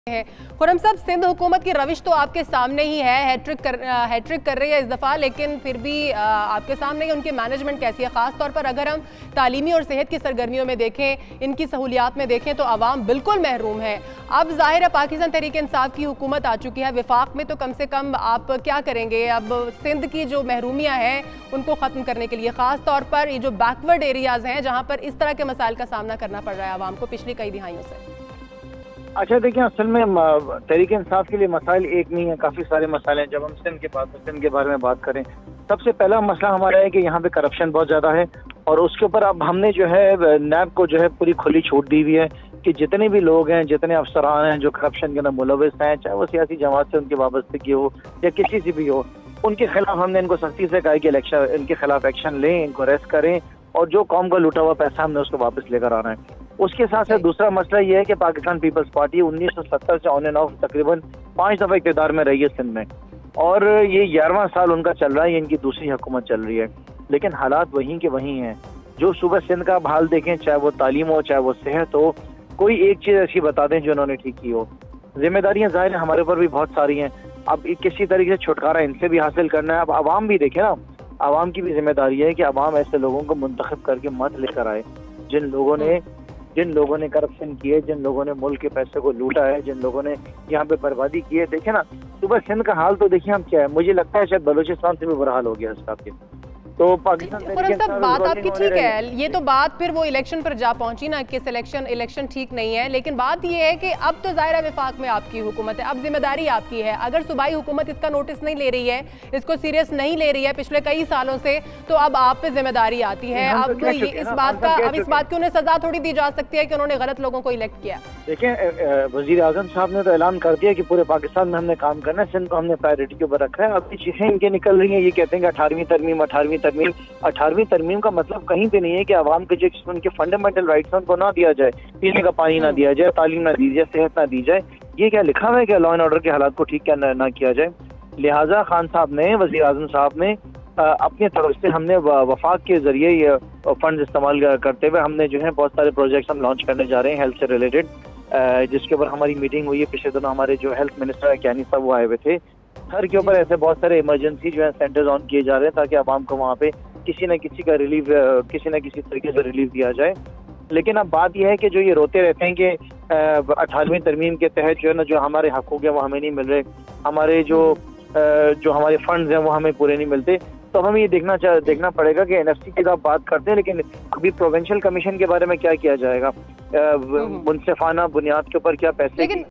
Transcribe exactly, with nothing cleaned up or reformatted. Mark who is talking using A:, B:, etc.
A: है। खुर्रम साहब, सिंध हुकूमत की रविश तो आपके सामने ही है, हैट्रिक कर हैट्रिक कर रही है इस दफ़ा, लेकिन फिर भी आपके सामने ही उनकी मैनेजमेंट कैसी है। ख़ास तौर पर अगर हम तालीमी और सेहत की सरगर्मियों में देखें, इनकी सहूलियात में देखें तो आवाम बिल्कुल महरूम है। अब ज़ाहिर है पाकिस्तान तहरीक इंसाफ की हुकूमत आ चुकी है, विफाक में तो कम से कम आप क्या करेंगे अब सिंध की जो महरूमियाँ हैं उनको ख़त्म करने के लिए, ख़ास तौर पर ये जो बैकवर्ड एरियाज़ हैं जहाँ पर इस तरह के मसाइल का सामना करना पड़ रहा है आवाम को पिछली कई दिहाइयों से।
B: अच्छा देखिए, असल में तहरीक इंसाफ के लिए मसाइल एक नहीं है, काफ़ी सारे मसाइल हैं। जब हम सिंध के बात सिंध के बारे में बात करें, सबसे पहला मसला हमारा है कि यहाँ पे करप्शन बहुत ज़्यादा है और उसके ऊपर अब हमने जो है नैब को जो है पूरी खुली छूट दी हुई है कि जितने भी लोग हैं, जितने अफसरान हैं जो करप्शन के अंदर मुलविस हैं, चाहे वो सियासी जमात से उनकी वाबस्तगी हो या किसी से भी हो, उनके खिलाफ हमने इनको सख्ती से कहा कि इलेक्शन इनके खिलाफ एक्शन लें, इनको अरेस्ट करें और जो कौम का लूटा हुआ पैसा हमने उसको वापस लेकर आना है। उसके साथ साथ दूसरा मसला ये है कि पाकिस्तान पीपल्स पार्टी उन्नीस सौ सत्तर से ऑन एंड ऑफ तकरीबन पाँच दफ़ा इक़्तिदार में रही है सिंध में और ये ग्यारहवां साल उनका चल रहा है, ये इनकी दूसरी हुकूमत चल रही है, लेकिन हालात वहीं के वहीं हैं। जो सुबह सिंध का हाल देखें, चाहे वो तालीम हो चाहे वो सेहत हो, कोई एक चीज़ ऐसी बता दें जो उन्होंने ठीक की हो। जिम्मेदारियाँ ज़ाहिर हमारे ऊपर भी बहुत सारी हैं, अब किसी तरीके से छुटकारा इनसे भी हासिल करना है। अब आवाम भी देखे ना, आवाम की भी जिम्मेदारी है कि आवाम ऐसे लोगों को मुंतखब करके मत लेकर आए जिन लोगों ने जिन लोगों ने करप्शन किए, जिन लोगों ने मुल्क के पैसे को लूटा है, जिन लोगों ने यहाँ पे बर्बादी की है। देखे ना सुबह सिंध का हाल तो देखिए हम क्या है, मुझे लगता है शायद बलूचिस्तान से भी बुरा हाल हो गया इसका। तो पाकिस्तान
A: बात आपकी ठीक है, ये तो बात फिर वो इलेक्शन पर जा पहुंची ना कि सिलेक्शन इलेक्शन ठीक नहीं है, लेकिन बात ये है कि अब तो ज़ाहिर विफाक में आपकी हुकूमत है, अब जिम्मेदारी आपकी है। अगर सूबाई हुकूमत इसका नोटिस नहीं ले रही है, इसको सीरियस नहीं ले रही है पिछले कई सालों से, तो अब आप पे जिम्मेदारी आती है। अब ये इस बात का अब इस बात की उन्हें सजा थोड़ी दी जा सकती है कि उन्होंने गलत लोगों को इलेक्ट किया।
B: देखिए, वजीर आजम साहब ने तो ऐलान कर दिया कि पूरे पाकिस्तान में हमने काम करना है, सिंध को हमने प्रायोरिटी के ऊपर रखा है। अभी चीजें इनके निकल रही हैं, ये कहते हैं कि अठारहवीं तरमीम अठारहवीं तरमीम अठारहवीं तरमीम का मतलब कहीं पे नहीं है कि आवाम के जो उनके फंडामेंटल राइट्स हैं उनको ना दिया जाए, पीने का पानी ना दिया जाए, तालीम ना दी जाए, सेहत ना दी जाए। ये क्या लिखा हुआ है कि लॉ एंड ऑर्डर के हालात को ठीक क्या ना किया जाए। लिहाजा खान साहब ने, वजीर आजम साहब ने अपनी तरफ से हमने वफाक के जरिए ये फंड इस्तेमाल करते हुए हमने जो है बहुत सारे प्रोजेक्ट्स हम लॉन्च करने जा रहे हैं हेल्थ से रिलेटेड, जिसके ऊपर हमारी मीटिंग हुई है। पिछले दिनों हमारे जो हेल्थ मिनिस्टर कैनी साहब वो आए हुए थे। हर के ऊपर ऐसे बहुत सारे इमरजेंसी जो है सेंटर्स ऑन किए जा रहे हैं ताकि आवाम को वहाँ पे किसी न किसी का रिलीफ किसी न किसी तरीके से रिलीफ दिया जाए। लेकिन अब बात यह है कि जो ये रोते रहते हैं कि अठारहवीं तरमीम के तहत जो है ना जो हमारे हकूक़ हैं वो हमें नहीं मिल रहे, हमारे जो जो हमारे फंड्स हैं वो हमें पूरे नहीं मिलते, तो हमें ये देखना देखना पड़ेगा कि एनएफसी की आप बात करते हैं, लेकिन अभी प्रोविंशियल कमीशन के बारे में क्या किया जाएगा, मुनसिफाना बुनियाद के ऊपर क्या पैसे